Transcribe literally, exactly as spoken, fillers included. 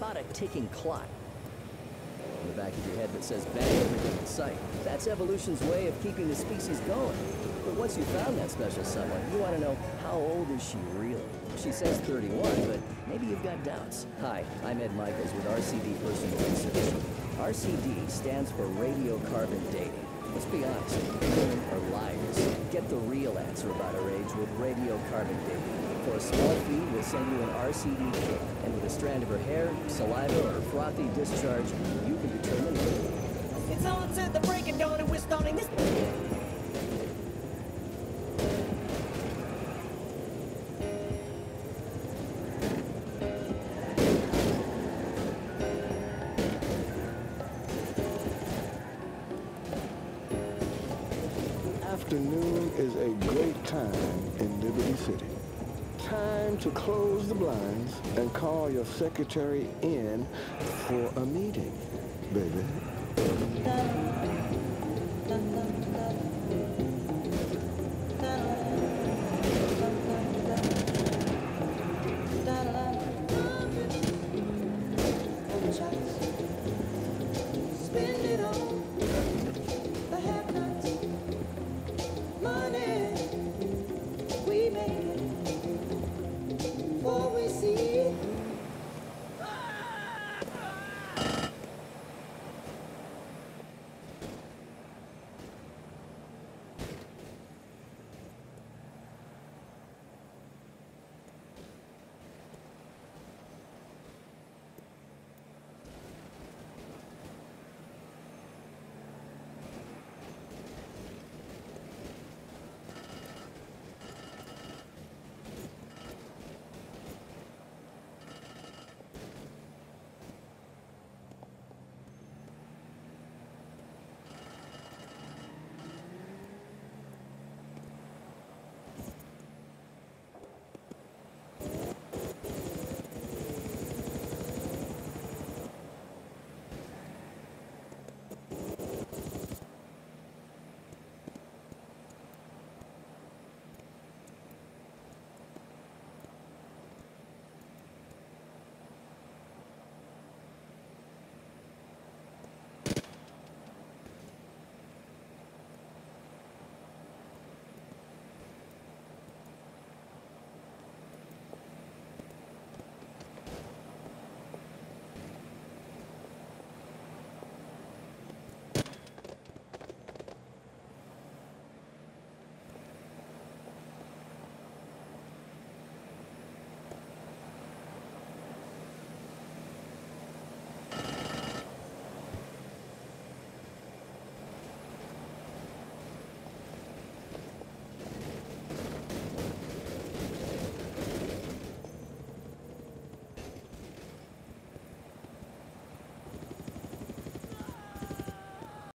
caught a ticking clock on the back of your head that says bang everything in sight. That's evolution's way of keeping the species going. But once you found that special someone, you want to know, how old is she really? She says thirty-one, but maybe you've got doubts. Hi, I'm Ed Michaels with R C D Personal Research. R C D stands for radiocarbon dating. Let's be honest, women are liars. Get the real answer about our age with radiocarbon dating. For a small fee, we'll send you an R C D kit. And with a strand of her hair, saliva, or frothy discharge, you can determine it. It's on to the break of dawn and we're starting this... Afternoon is a great time in Liberty City. Time to close the blinds and call your secretary in for a meeting, baby.